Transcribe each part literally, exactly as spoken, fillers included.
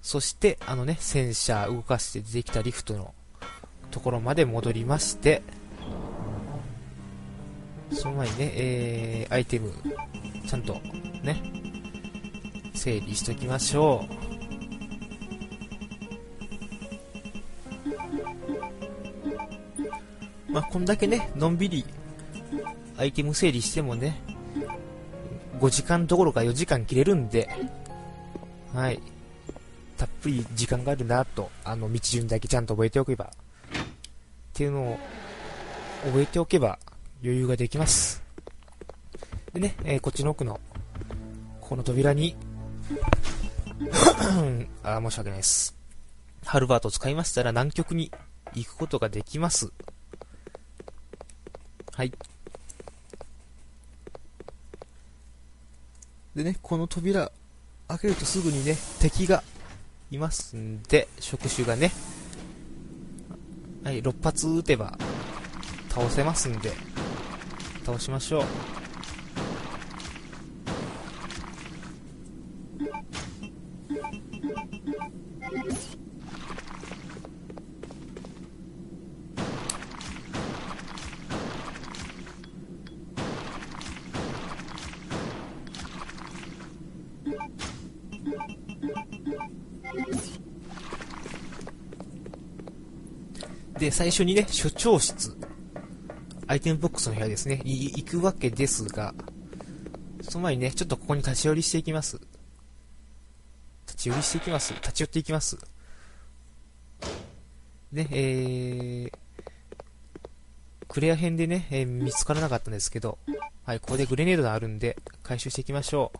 そして、あのね、戦車動かして出てきたリフトのところまで戻りまして、その前にね、えー、アイテム、ちゃんと、ね、整理しときましょう。まあ、こんだけね、のんびり、アイテム整理してもね、ごじかんどころかよじかん切れるんで、はい。たっぷり時間があるなと、あの、道順だけちゃんと覚えておけば、っていうのを、覚えておけば、余裕ができます。でね、えー、こっちの奥の、この扉に、あ、申し訳ないです。ハルバートを使いましたら南極に行くことができます。はい。でね、この扉、開けるとすぐにね、敵がいますんで、触手がね、はい、ろっ発撃てば、倒せますんで、倒しましょう。で、最初にね、所長室、アイテムボックスの部屋ですね、に行くわけですが、その前にね、ちょっとここに立ち寄りしていきます。立ち寄りしていきます。立ち寄っていきます。で、えー、クレア編でね、えー、見つからなかったんですけど、はい、ここでグレネードがあるんで、回収していきましょう。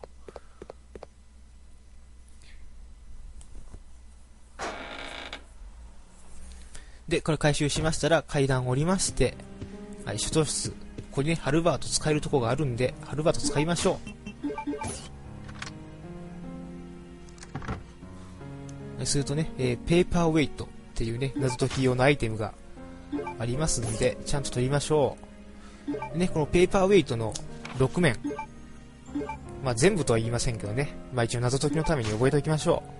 で、これ回収しましたら、階段を降りまして、はい、所長室。ここにね、ハルバート使えるとこがあるんで、ハルバート使いましょう。するとね、えー、ペーパーウェイトっていうね、謎解き用のアイテムがありますんで、ちゃんと取りましょう。でね、このペーパーウェイトのろく面。まあ、全部とは言いませんけどね、まあ一応謎解きのために覚えておきましょう。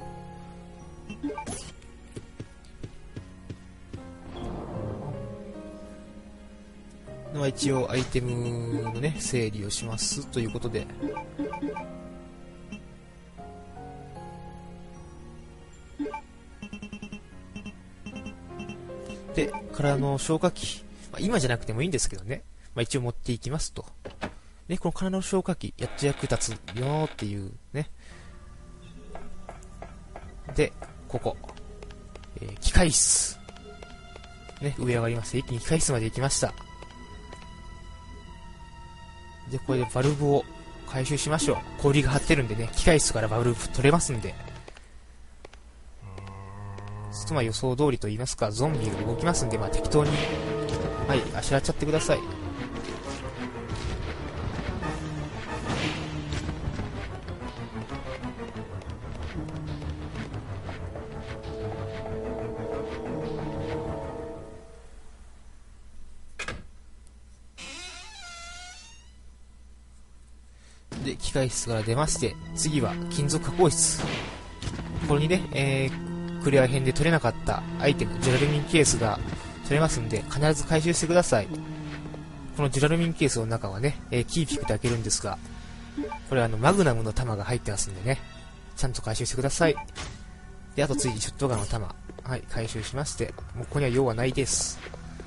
まあ、一応アイテムのね、整理をしますということで。で、空の消火器。まあ、今じゃなくてもいいんですけどね。まあ、一応持っていきますと。ね、この空の消火器、やっと役立つよーっていうね。で、ここ。えー、機械室。ね、上上がりまして、一気に機械室まで行きました。で、これでバルブを回収しましょう。氷が張ってるんでね、機械室からバルブ取れますんで。つまり予想通りと言いますか、ゾンビが動きますんで、まあ適当に、はい、あしらっちゃってください。で、機械室から出まして、次は金属加工室。これにね、えー、クリア編で取れなかったアイテム、ジュラルミンケースが取れますんで、必ず回収してください。このジュラルミンケースの中はね、えー、キーピックで開けるんですが、これはあの、マグナムの弾が入ってますんでね、ちゃんと回収してください。で、あと次にショットガンの弾。はい、回収しまして、もうここには用はないです。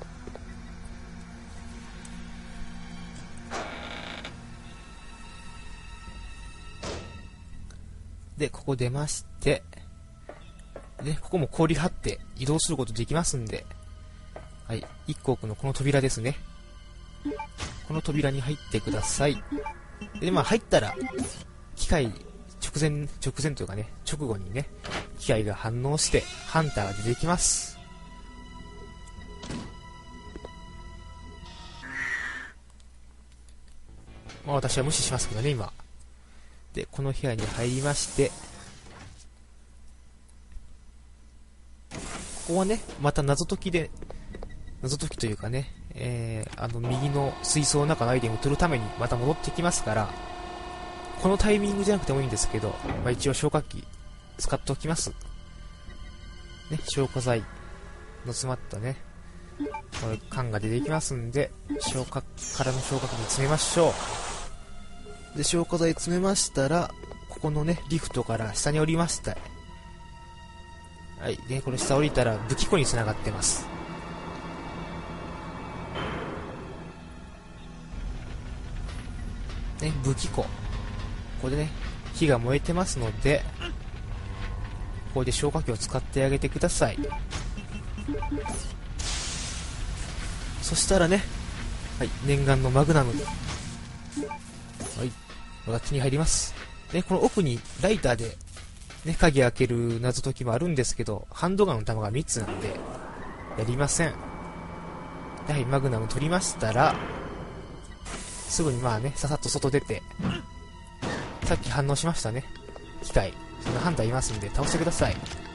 で、ここ出まして、で、ここも氷張って移動することできますんで、はい、一個奥のこの扉ですね。この扉に入ってください。で、まあ入ったら、機械、直前、直前というかね、直後にね、機械が反応して、ハンターが出てきます。まあ私は無視しますけどね、今。で、この部屋に入りまして、ここはね、また謎解きで、謎解きというかね、えー、あの、右の水槽の中のアイテムを取るためにまた戻ってきますから、このタイミングじゃなくてもいいんですけど、まあ、一応消火器使っておきます。 ね、消火剤の詰まったね、これ缶が出てきますんで、消火からの消火器に詰めましょう。で、消火剤詰めましたら、ここのね、リフトから下に降りました。はい。で、これ下降りたら武器庫に繋がってます。ね、武器庫。ここでね、火が燃えてますので、ここで消火器を使ってあげてください。そしたらね、はい、念願のマグナム。はい、これが手に入ります。ね、この奥にライターで、ね、鍵開ける謎解きもあるんですけど、ハンドガンの弾がみっつなんで、やりません。はい、マグナム取りましたら、すぐにまあね、ささっと外出て、さっき反応しましたね。機械。そのハンターいますんで、倒してください。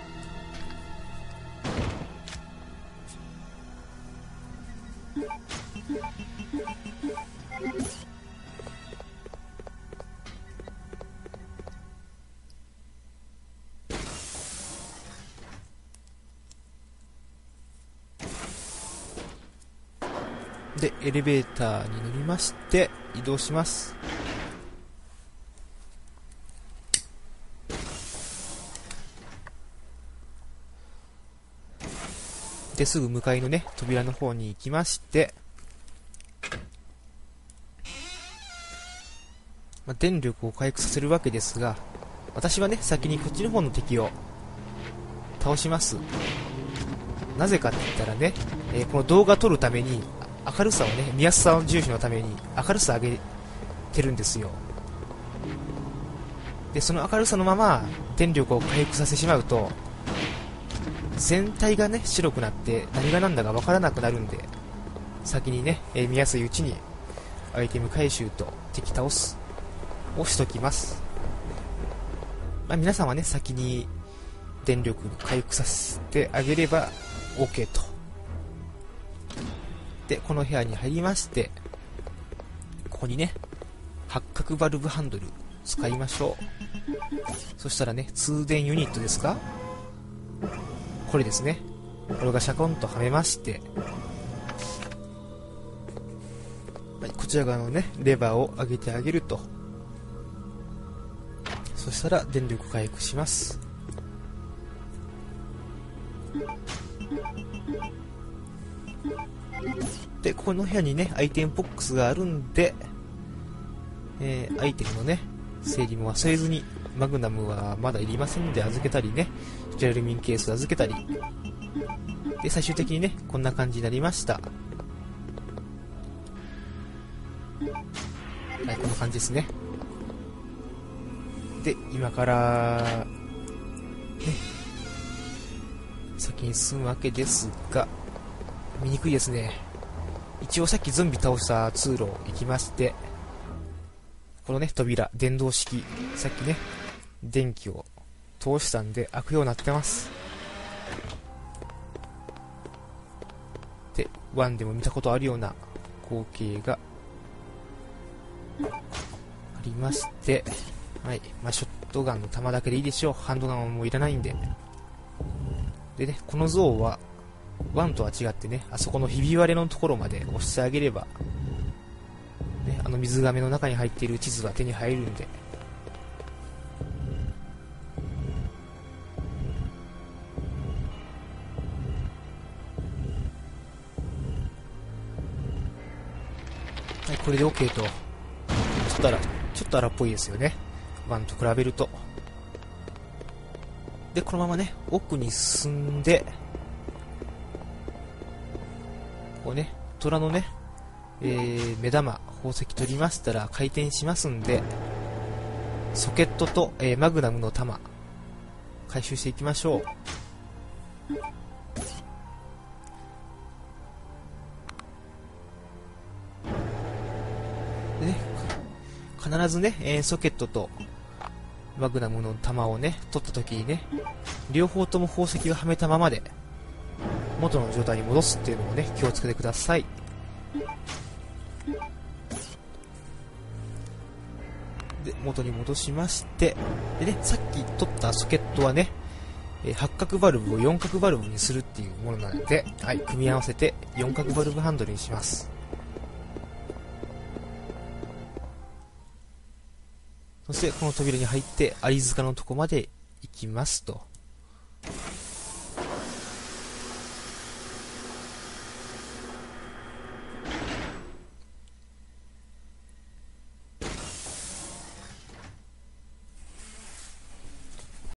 で、エレベーターに乗りまして、移動します。で、すぐ向かいのね、扉の方に行きまして、まあ、電力を回復させるわけですが、私はね、先にこっちの方の敵を倒します。なぜかって言ったらね、えー、この動画撮るために、明るさをね、見やすさを重視のために明るさ上げてるんですよ。で、その明るさのまま電力を回復させてしまうと、全体がね、白くなって何が何だかわからなくなるんで、先にね、えー、見やすいうちにアイテム回収と敵倒すをしときます。まあ、皆さんはね、先に電力回復させてあげれば OK と。で、この部屋に入りまして、ここにね、八角バルブハンドル使いましょう。そしたらね、通電ユニットですか？これですね。これがシャコンとはめまして、はい、こちら側のね、レバーを上げてあげると。そしたら電力回復します。で、この部屋にね、アイテムボックスがあるんで、えー、アイテムのね、整理も忘れずに、マグナムはまだいりませんので預けたりね、ジェラルミンケース預けたり、で、最終的にね、こんな感じになりました。はい、こんな感じですね。で、今から、ね、先に進むわけですが、見にくいですね。一応さっきゾンビ倒した通路を行きまして、このね、扉、電動式、さっきね、電気を通したんで開くようになってます。で、ワンでも見たことあるような光景がありまして、はい、まあ、ショットガンの弾だけでいいでしょう。ハンドガンはもういらないんで。でね、この像は、ワンとは違ってね、あそこのひび割れのところまで押してあげれば、ね、あの水亀の中に入っている地図は手に入るんで。はい、これで OK と。ちょっと荒、ちょっと荒っぽいですよね。ワンと比べると。で、このままね、奥に進んで、こうね、虎のね、えー、目玉、宝石取りましたら回転しますんで、ソケットと、えー、マグナムの弾、回収していきましょう。でね、必ずね、えー、ソケットとマグナムの弾をね、取った時にね、両方とも宝石をはめたままで、元の状態に戻すっていうのをね、気をつけてください。で、元に戻しまして、でね、さっき取ったソケットはね、 えー、八角バルブを四角バルブにするっていうものなので、はい、組み合わせて四角バルブハンドルにします。そしてこの扉に入ってアリ塚のとこまで行きますと。